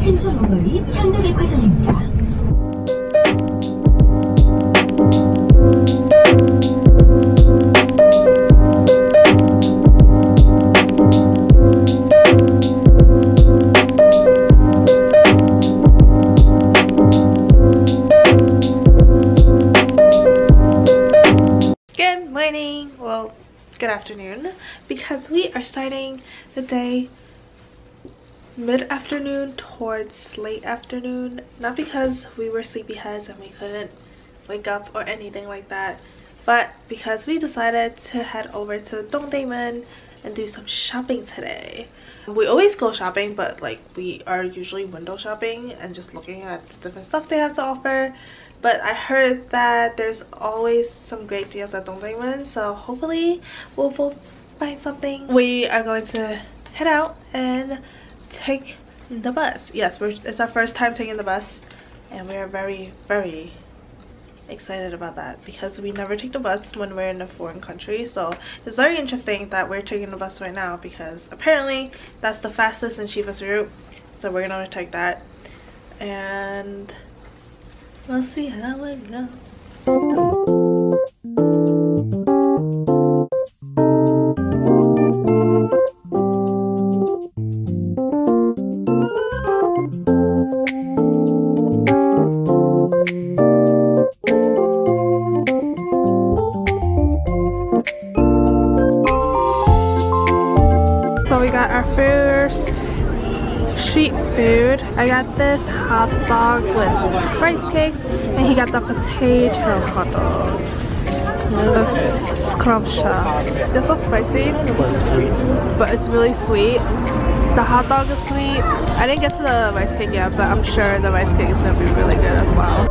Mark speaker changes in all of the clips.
Speaker 1: 신촌 오거리 현대백화점입니다.
Speaker 2: Good morning, well, good afternoon, because we are starting the day mid-afternoon towards late afternoon, not because we were sleepyheads and we couldn't wake up or anything like that, but because we decided to head over to Dongdaemun and do some shopping today. We always go shopping, but like we are usually window shopping and just looking at the different stuff they have to offer. But I heard that there's always some great deals at Dongdaemun, so hopefully we'll both find something. We are going to head out and take the bus. Yes, it's our first time taking the bus, and we are very, very excited about that because we never take the bus when we're in a foreign country. So it's very interesting that we're taking the bus right now because apparently that's the fastest and cheapest route. So we're gonna take that, and we'll see how it goes. So we got our first street food. I got this hot dog with rice cakes, and he got the potato hot dog. It looks scrumptious. This looks spicy, but it's really sweet. The hot dog is sweet. I didn't get to the rice cake yet, but I'm sure the rice cake is gonna be really good as well.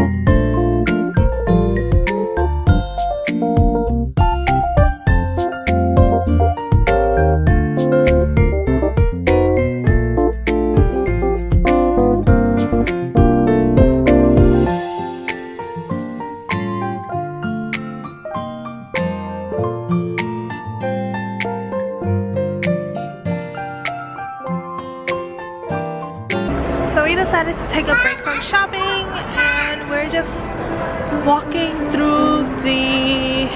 Speaker 2: So we decided to take a break from shopping, and we're just walking through the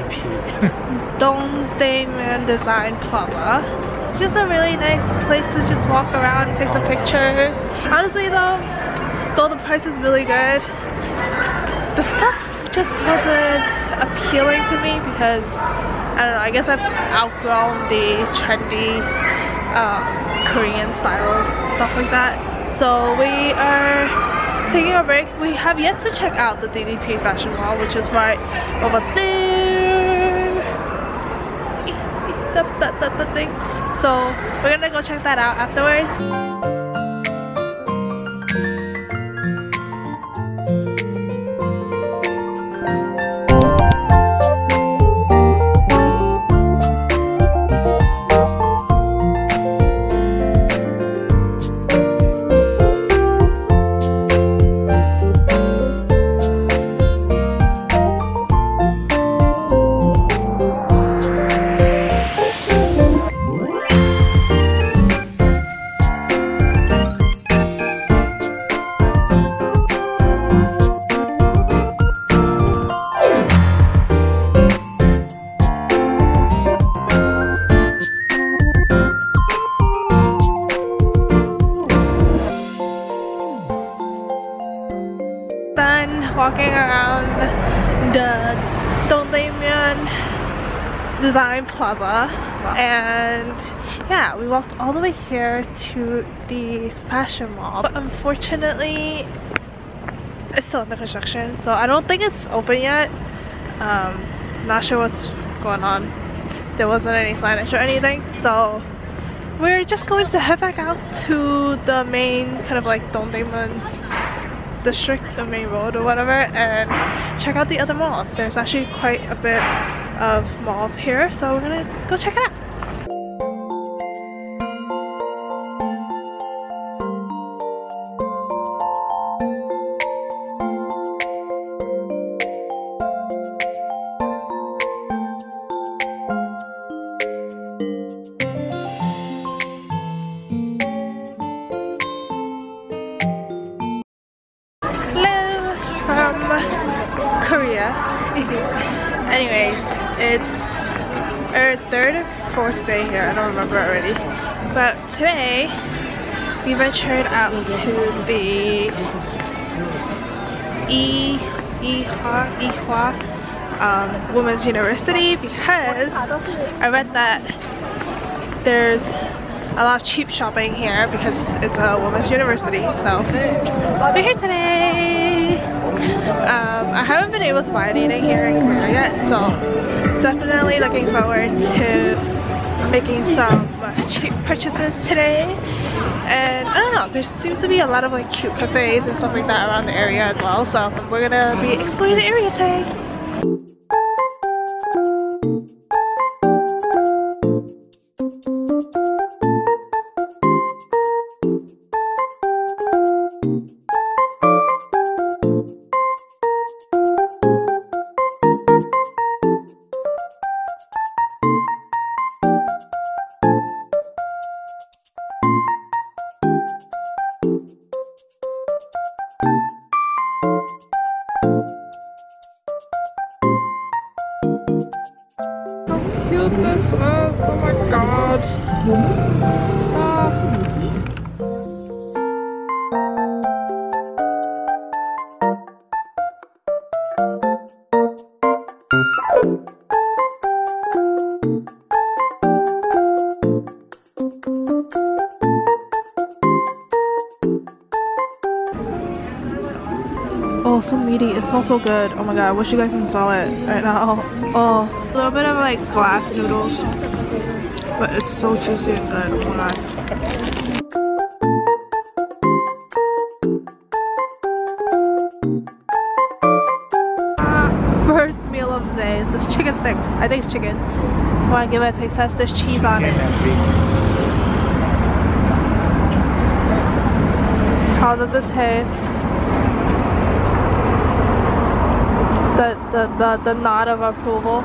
Speaker 2: Dongdaemun Design Plaza. It's just a really nice place to just walk around and take some pictures. Honestly though the price is really good, the stuff just wasn't appealing to me because I don't know, I guess I've outgrown the trendy Korean styles, stuff like that. So we are taking a break. We have yet to check out the DDP Fashion Mall, which is right over there. The thing. So we're gonna go check that out afterwards. Walking around the Dongdaemun Design Plaza, and yeah, we walked all the way here to the fashion mall, but unfortunately it's still under construction, so I don't think it's open yet. Not sure what's going on. There wasn't any signage or anything, so we're just going to head back out to the main kind of like Dongdaemun district or main road or whatever and check out the other malls. There's actually quite a bit of malls here, so we're gonna go check it out. It's our third or fourth day here, I don't remember already. But today we ventured out to the Ihua Women's University because I read that there's a lot of cheap shopping here because it's a women's university. So we're here today. I haven't been able to buy anything here in Korea yet, so definitely looking forward to making some cheap purchases today. And I don't know, there seems to be a lot of like cute cafes and stuff like that around the area as well, so we're gonna be exploring the area today. Cute this is, oh my god. Oh, so meaty. It smells so good. Oh my god, I wish you guys can smell it right now. Oh, a little bit of like glass noodles, but it's so juicy and good. Oh my god. First meal of the day is this chicken stick. I think it's chicken. I want to give it a taste test. There's cheese on it. How does it taste? The nod of approval.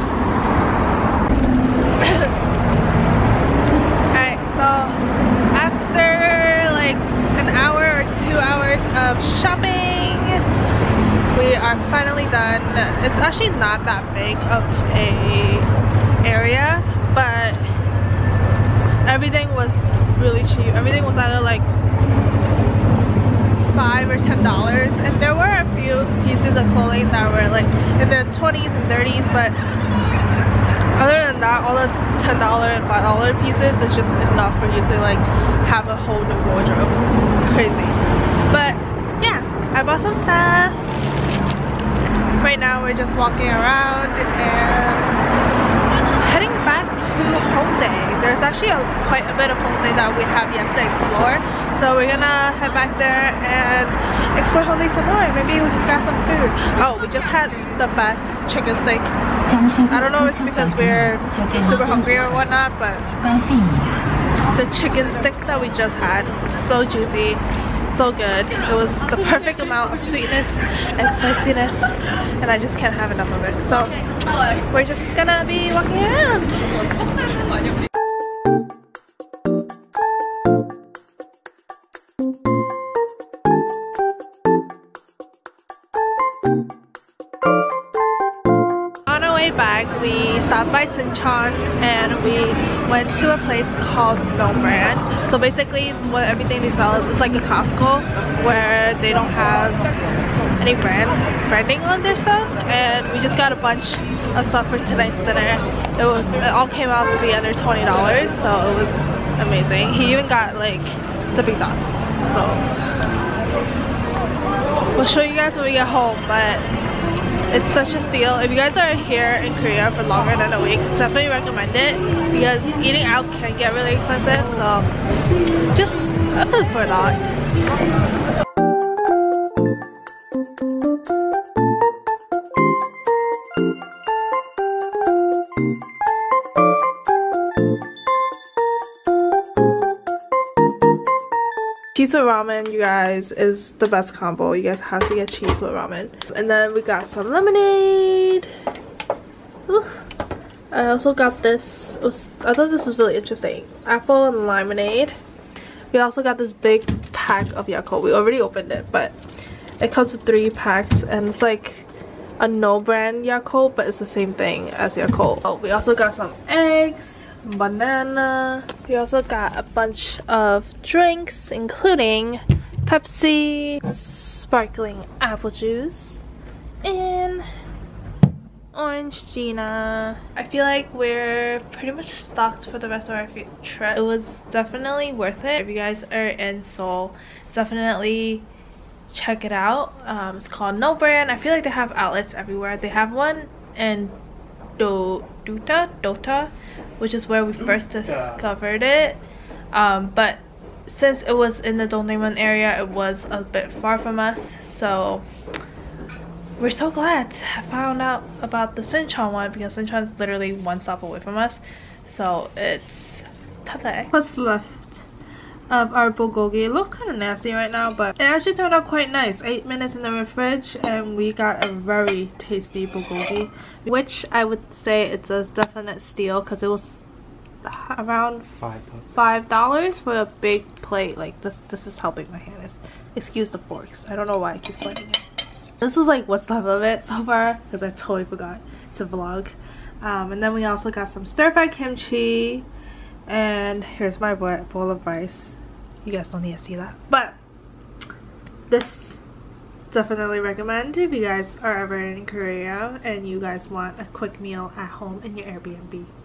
Speaker 2: Alright, so after like an hour or 2 hours of shopping, we are finally done. It's actually not that big of a area, but everything was really cheap. Everything was either like $5 or $10, and there were a few pieces of clothing that were like in the 20s and 30s, but other than that, all the $10 and $5 pieces is just enough for you to like have a whole new wardrobe. Crazy. But yeah, I bought some stuff. Right now we're just walking around and heading back to Hongdae. There's actually quite a bit of Hongdae that we have yet to explore, so we're gonna head back there and explore Hongdae some more. Maybe we can grab some food. Oh, we just had the best chicken steak. I don't know if it's because we're super hungry or whatnot, but the chicken stick that we just had was so juicy, so good. It was the perfect amount of sweetness and spiciness, and I just can't have enough of it. So we're just gonna be walking around. On our way back, we stopped by Sinchon and we went to a place called No Brand. So basically, everything they sell is like a Costco where they don't have any branding on their stuff, and we just got a bunch of stuff for tonight's dinner. It all came out to be under $20, so it was amazing. He even got like dipping dots. So we'll show you guys when we get home, but it's such a steal. If you guys are here in Korea for longer than a week, definitely recommend it because eating out can get really expensive, so just a food for thought. Cheese with ramen, you guys, is the best combo. You guys have to get cheese with ramen. And then we got some lemonade. Ooh. I also got this. I thought this was really interesting. Apple and lemonade. We also got this big pack of Yakult. We already opened it, but it comes with 3 packs, and it's like a no brand Yakult, but it's the same thing as Yakult. Oh, we also got some eggs, banana. We also got a bunch of drinks, including Pepsi, sparkling apple juice, and Orange Gina. I feel like we're pretty much stocked for the rest of our trip. It was definitely worth it. If you guys are in Seoul, definitely check it out. It's called No Brand. I feel like they have outlets everywhere. They have one in Dota, which is where we first discovered it. But since it was in the Dongdaemun area, it was a bit far from us, so we're so glad I found out about the Suncheon one, because Suncheon's literally one stop away from us, so it's perfect. What's left of our bulgogi? It looks kind of nasty right now, but it actually turned out quite nice. 8 minutes in the fridge and we got a very tasty bulgogi, which I would say it's a definite steal, because it was around $5 for a big plate. Like this is how big my hand is. Excuse the forks, I don't know why I keep sliding it. This is like what's left of it so far, because I totally forgot to vlog. And then we also got some stir-fried kimchi, and here's my bowl of rice. You guys don't need to see that, but this definitely recommend if you guys are ever in Korea and you guys want a quick meal at home in your Airbnb.